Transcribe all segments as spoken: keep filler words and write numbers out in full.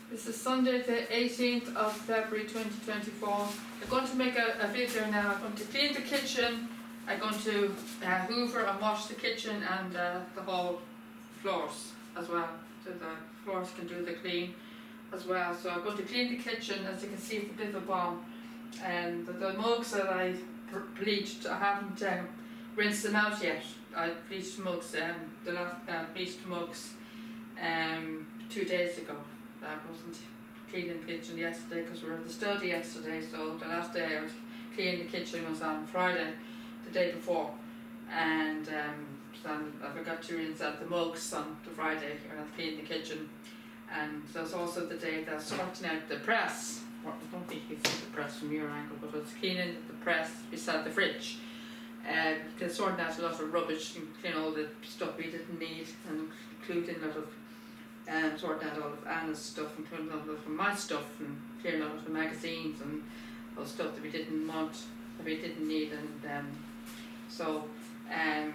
This is Sunday the eighteenth of February twenty twenty-four. I'm going to make a, a video now. I'm going to clean the kitchen. I'm going to uh, hoover and wash the kitchen and uh, the whole floors as well. So the floors can do the clean as well. So I'm going to clean the kitchen. As you can see, it's a bit of a bomb. And the, the mugs that I bleached, I haven't um, rinsed them out yet. I bleached mugs, um, the last uh, bleached mugs um, two days ago. I wasn't cleaning the kitchen yesterday because we were in the study yesterday, so the last day I was cleaning the kitchen was on Friday, the day before, and um, so I forgot to rinse out the mugs on the Friday when I was cleaning the kitchen, and that was also the day that I was sorting out the press. I don't think you can see the press from your angle, but I was cleaning the press beside the fridge, and uh, sorting out a lot of rubbish and cleaning all the stuff we didn't need, and including a lot of Um, sorting out all of Anna's stuff, including all of my stuff, and clearing out the magazines and all stuff that we didn't want, that we didn't need, and um, so um,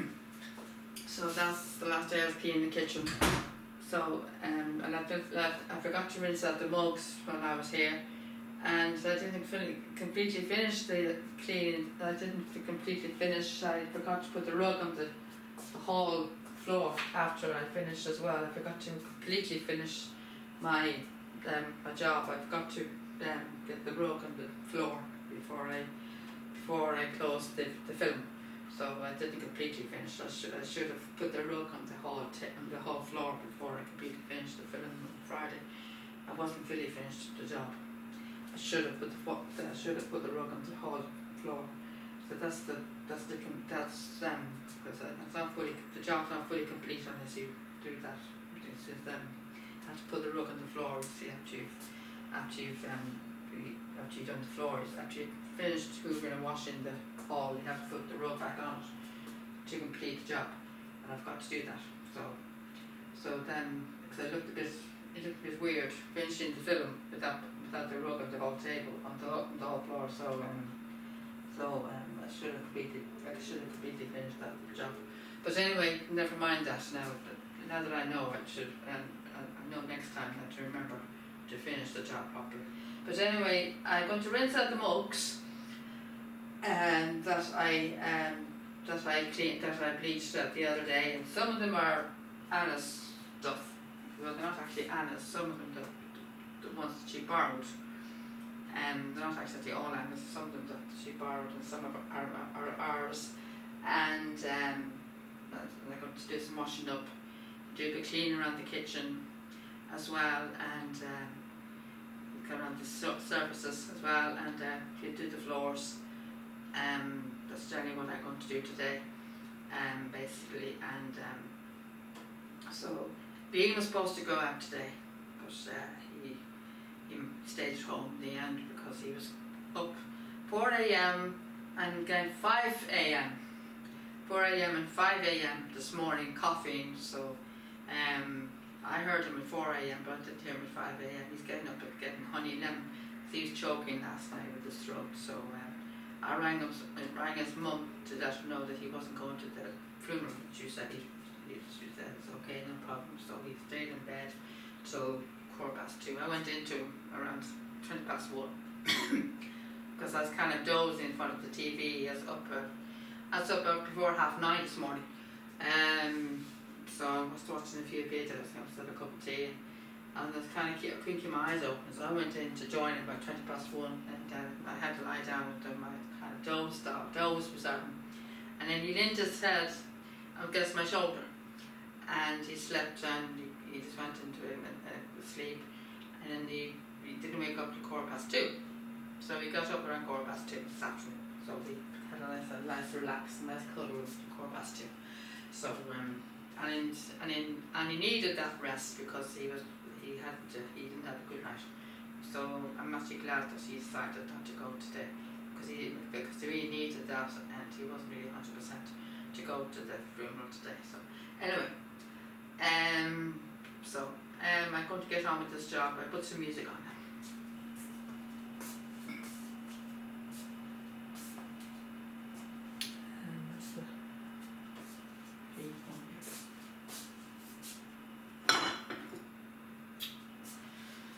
so that's the last day I was cleaning the kitchen. So um, and I, did, I, I forgot to rinse out the mugs when I was here, and I didn't fin completely finish the cleaning. I didn't completely finish. I forgot to put the rug on the, the hall floor after I finished as well. I forgot to completely finish my um, my job. I forgot to um, get the rug on the floor before I before I closed the, the film. So I didn't completely finish. I should I should have put the rug on the whole t on the whole floor before I completely finished the film on Friday. I wasn't fully finished the job. I should have put the I should have put the rug on the whole floor. So that's the that's the that's um because it's not fully the job's not fully complete unless you do that. It's just um have to put the rug on the floor. See after you've after you've um after you've done the floors, after you've finished hoovering and washing the hall, you have to put the rug back on it to complete the job. And I've got to do that. So so then because I looked a bit it looked a bit weird finishing the film without without the rug on the whole table on the on the whole floor. So um so um I should have completed I should have completely finished that job. But anyway, never mind that now. Now that I know, I should and um, I know next time I have to remember to finish the job properly. But anyway, I'm going to rinse out the mugs and that I um that I cleaned that I bleached out the other day, and some of them are Anna's stuff. Well, they're not actually Anna's. Some of them the, the ones that she borrowed. And um, they're not actually all Anna's, some of them that she borrowed and some of them are, are, are ours. And um, I'm going to do some washing up, do a bit cleaning around the kitchen as well, and um, go around the surfaces as well, and uh, do the floors. Um, that's generally what I'm going to do today, um, basically. And um, so, Liam was supposed to go out today, but uh, he He stayed at home in the end because he was up four A M and again five A M four A M and five A M this morning coughing. So um, I heard him at four A M but I didn't hear him at five A M He's getting up and getting honey lemon. He was choking last night with his throat. So um, I rang him, I rang his mum to let her know that he wasn't going to the funeral. She said he, he she said it's okay, no problem. So he stayed in bed till quarter past two. I went into around twenty past one because I was kind of dozing in front of the T V. I was up, uh, I was up uh, before half nine this morning, um, so I was watching a few videos. I was had a cup of tea, and I was kind of keep keeping my eyes open. So I went in to join him by twenty past one, and uh, I had to lie down with him. I kind of dozed off, dozed beside him, and then he leaned his head against my shoulder, and he slept, and he, he just went into a, a, a sleep, and then he, he didn't wake up till quarter past two. So he got up around quarter past two this afternoon. So we had a nice, a nice relax, a nice cuddle till quarter past two. So um, and and in, and he needed that rest because he was he had to, he didn't have a good night. So I'm actually glad that he decided not to go today because he because he really needed that, and he wasn't really one hundred percent to go to the funeral today. So anyway, um, so um, I'm going to get on with this job. I put some music on now. And that's the three one here.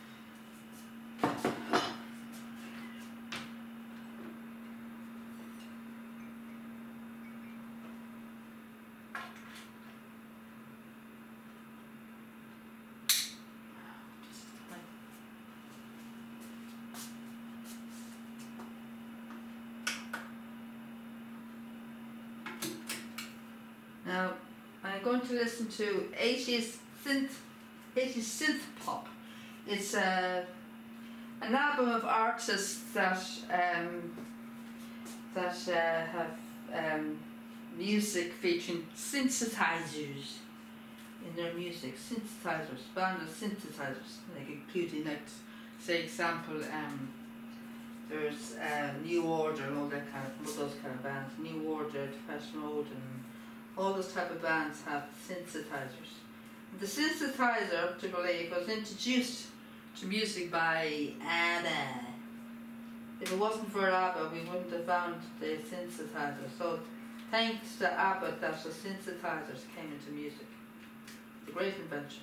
going to listen to eighties synth, eighties synth pop. It's a an album of artists that um, that uh, have um, music featuring synthesizers in their music. Synthesizers, band of synthesizers, like including, like, say, example, um, there's uh, New Order and all that kind of, all those kind of bands. New Order, Depeche Mode, and all those type of bands have synthesizers. The synthesizer, to believe, was introduced to music by ABBA. If it wasn't for ABBA, we wouldn't have found the synthesizer. So, thanks to ABBA, that the synthesizers came into music. It's a great invention.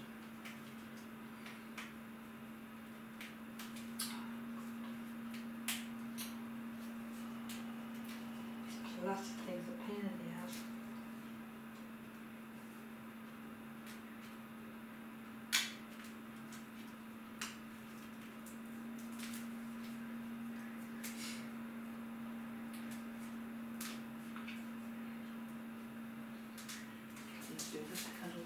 Plastic things a pain in the ass. Let's do this candle.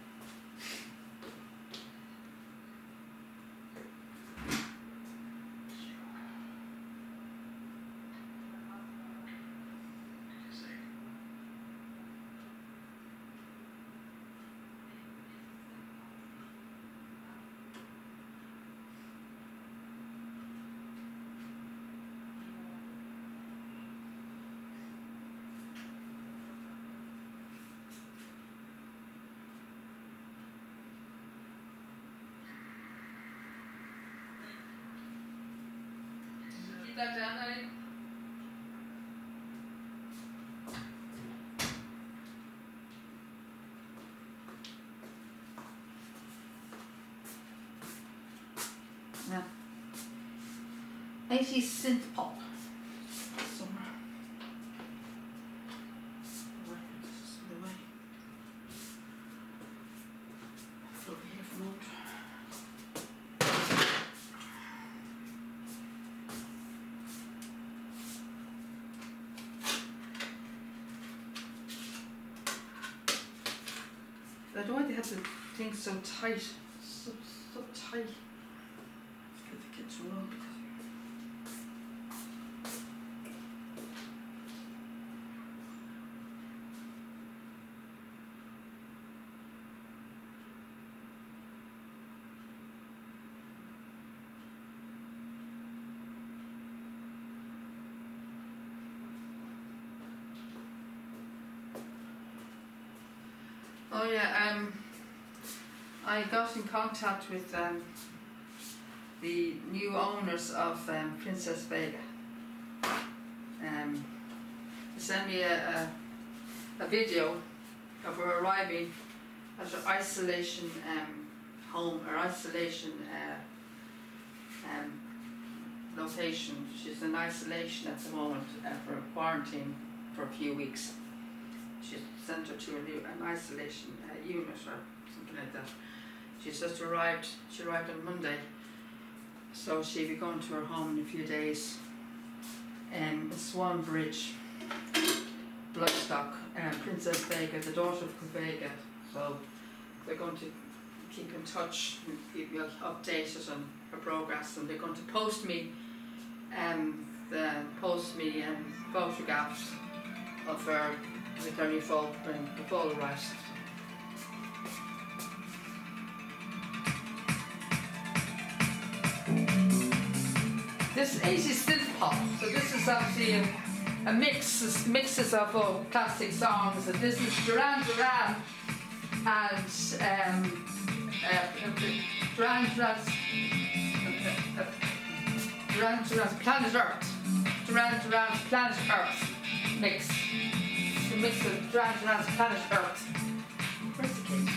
Keep that down, honey. Now, eighties synth pop. Somewhere. Where is this in the way? Over here for a moment. I don't know why they have the things so tight, so so tight. Let's get the kitchen roll. Oh yeah, um, I got in contact with um, the new owners of um, Princess Vega. Um, they sent me a, a, a video of her arriving at her isolation um, home, her isolation uh, um, location. She's in isolation at the moment uh, for quarantine for a few weeks. She's sent her to a new, an isolation uh, unit or something like that. She's just arrived, she arrived on Monday, so she'll be going to her home in a few days. Um, Swan Bridge, Bloodstock, uh, Princess Vega, the daughter of Vega. So they're going to keep in touch and keep you updated on her progress, and they're going to post me, um, the, post me um, photographs of her with her new phone when the full arrives. This is eighties synth pop, so this is obviously a, a mix, mixes of uh, classic songs. And this is Duran Duran and um, uh, Duran Duran's uh, uh, Duran Duran's Planet Earth, Duran Duran's Planet Earth mix. The mix of Duran Duran's Planet Earth. Where's the kid?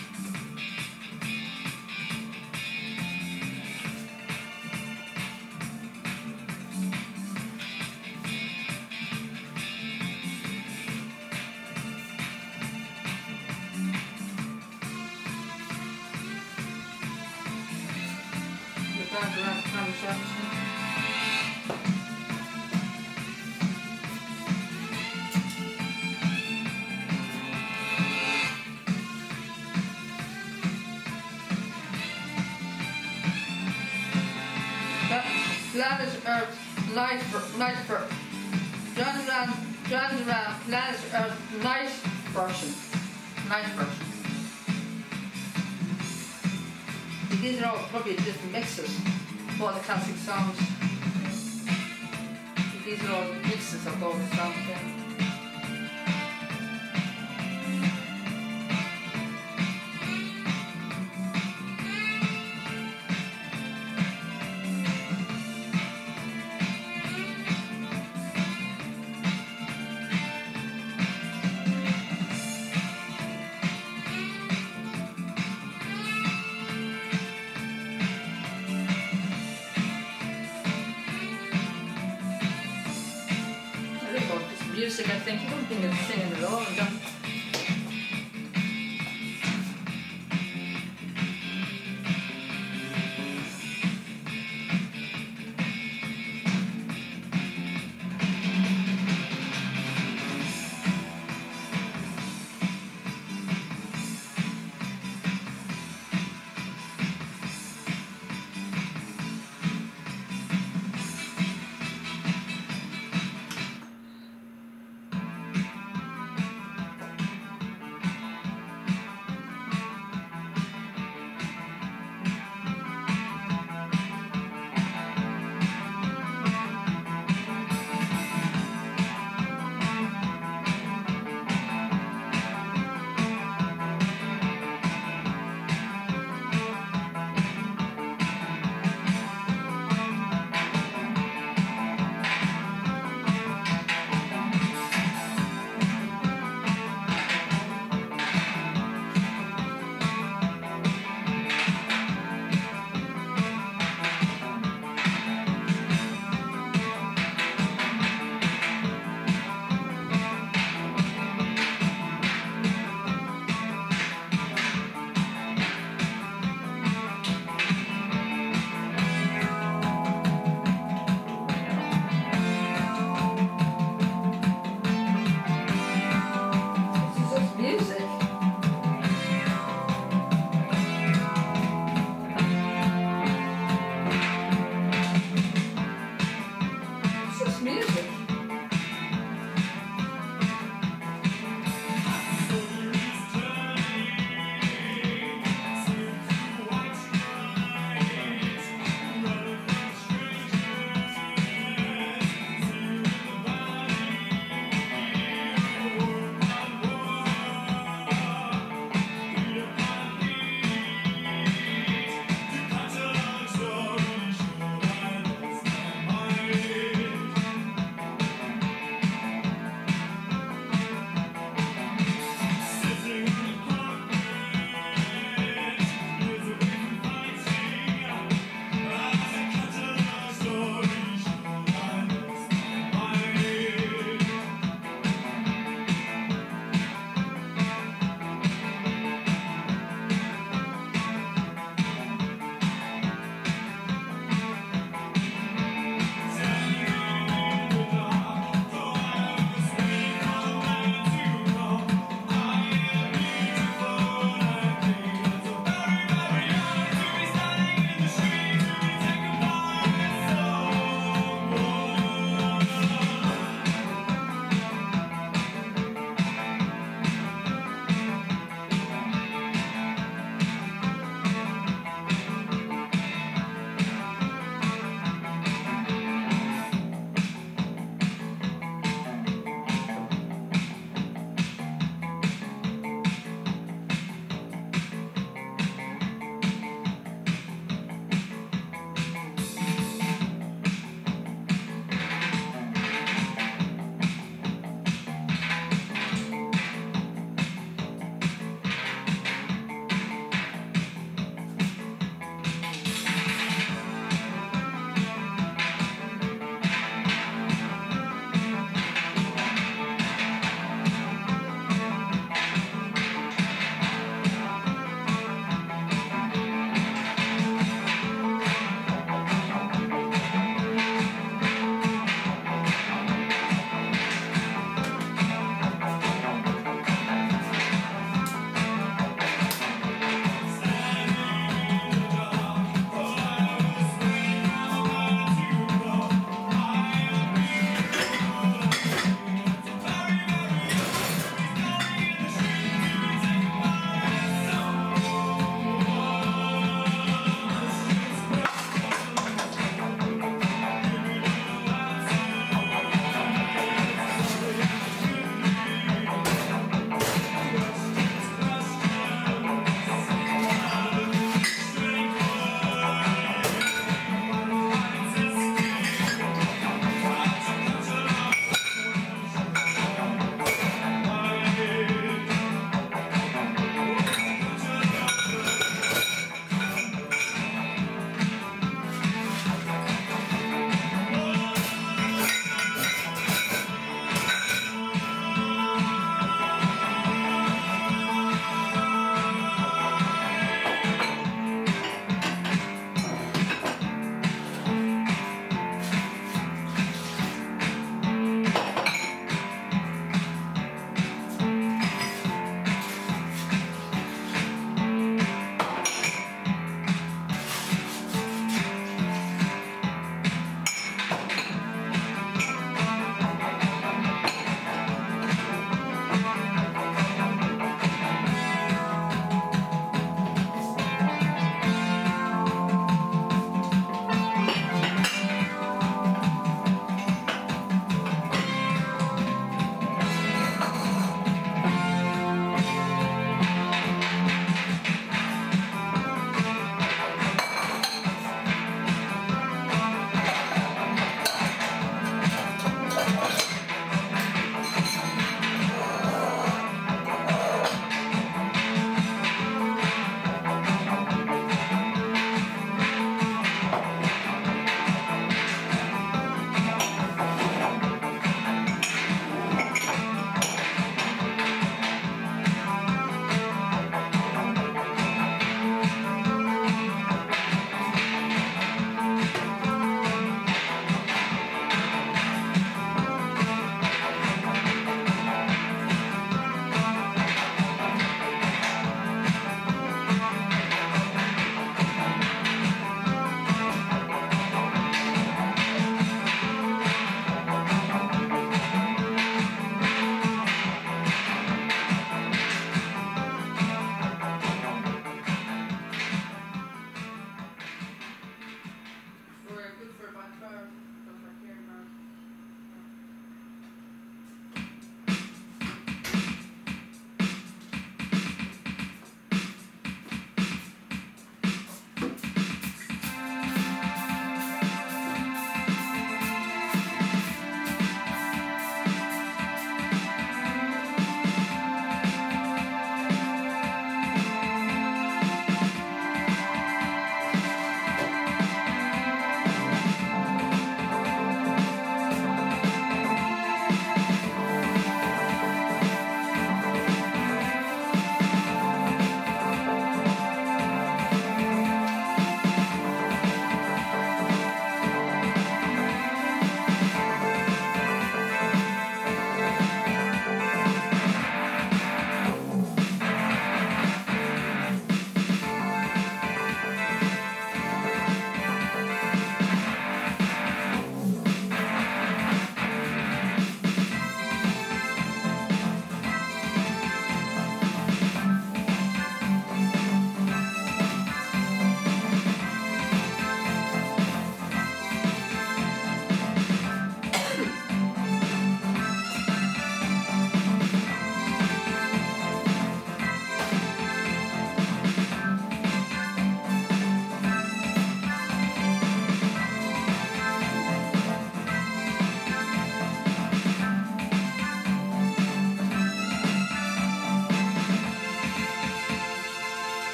The Duran Duran's Planet Earth. Planet Earth night ver- night ver- Duran Duran Duran Duran Planet Earth night version. Night version. These are all probably different mixes of all the classic songs. These are all mixes of all the songs, yeah. Music, I think. I don't think it's singing at all. Don't.